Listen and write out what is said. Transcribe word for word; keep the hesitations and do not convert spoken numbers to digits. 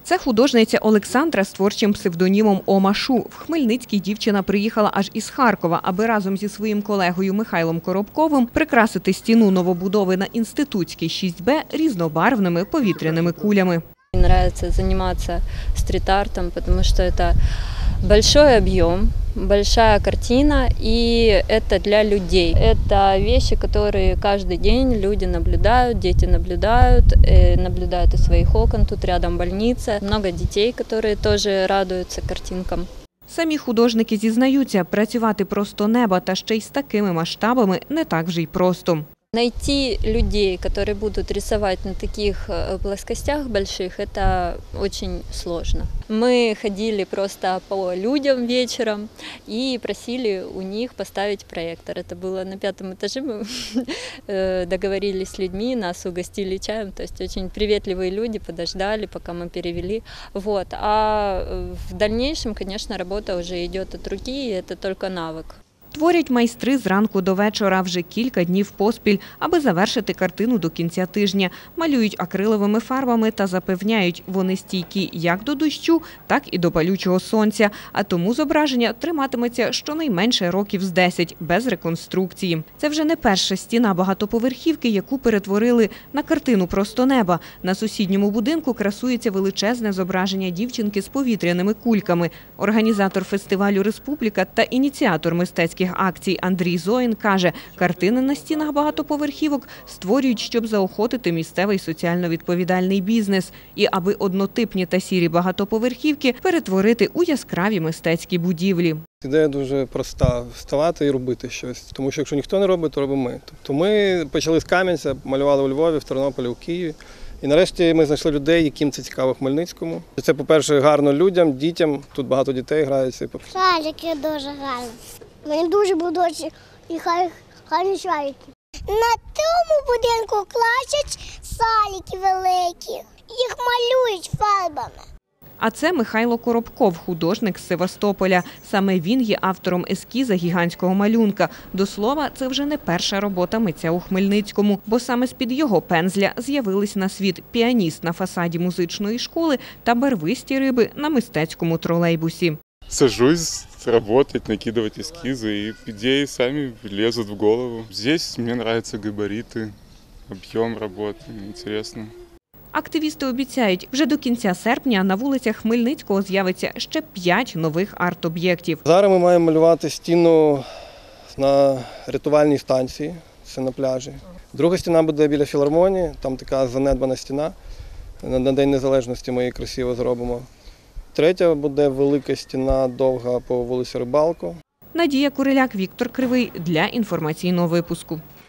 Це художниця Олександра з творчим псевдонімом Омашу. В Хмельницький дівчина приїхала аж із Харкова, аби разом зі своїм колегою Михайлом Коробковим прикрасити стіну новобудови на Інститутській шість Б різнобарвними повітряними кулями. Мне нравится заниматься стрит-артом, потому что это большой объем, большая картина, и это для людей. Это вещи, которые каждый день люди наблюдают, дети наблюдают, наблюдают из своих окон. Тут рядом больница, много детей, которые тоже радуются картинкам. Самі художники зізнаються, працювати просто неба та ще й з такими масштабами не так вже й просто. Найти людей, которые будут рисовать на таких плоскостях больших, это очень сложно. Мы ходили просто по людям вечером и просили у них поставить проектор. Это было на пятом этаже, мы договорились с людьми, нас угостили чаем, то есть очень приветливые люди, подождали, пока мы перевели. Вот. А в дальнейшем, конечно, работа уже идет от руки, и это только навык. Творять майстри зранку до вечора вже кілька днів поспіль, аби завершити картину до кінця тижня. Малюють акриловими фарбами та запевняють, вони стійкі як до дощу, так і до палючого сонця. А тому зображення триматиметься щонайменше років з десять, без реконструкції. Це вже не перша стіна багатоповерхівки, яку перетворили на картину «Просто неба». На сусідньому будинку красується величезне зображення дівчинки з повітряними кульками. Організатор фестивалю «Республіка» та ініціатор мистецьких акцій Андрій Зоїн каже, картини на стінах багатоповерхівок створюють, щоб заохотити місцевий соціально-відповідальний бізнес і аби однотипні та сірі багатоповерхівки перетворити у яскраві мистецькі будівлі. Ідея дуже проста – вставати і робити щось. Тому що якщо ніхто не робить, то робимо ми. Тобто ми почали з Кам'янця, малювали у Львові, в Тернополі, у Києві. І нарешті ми знайшли людей, яким це цікаво в Хмельницькому. Це, по-перше, гарно людям, дітям. Тут багато дітей граються. Шарики дуже гарні. Мені дуже подобаються і гарні шарики. На тому будинку класять шарики великі. Їх малюють фарбами. А це Михайло Коробков, художник з Севастополя. Саме він є автором ескіза гігантського малюнка. До слова, це вже не перша робота митця у Хмельницькому, бо саме з-під його пензля з'явились на світ піаніст на фасаді музичної школи та барвисті риби на мистецькому тролейбусі. Сажусь работать, накидывать эскизы, и идеи сами лезут в голову. Здесь мне нравятся габариты, объем работы, интересно. Активісти обіцяють, вже до кінця серпня на вулицях Хмельницького з'явиться ще п'ять нових арт-об'єктів. Зараз ми маємо малювати стіну на рятувальній станції, це на пляжі. Друга стіна буде біля філармонії, там така занедбана стіна. На День Незалежності ми її красиво зробимо. Третя буде велика стіна, довга, по вулиці Рибалко. Надія Куриляк, Віктор Кривий для інформаційного випуску.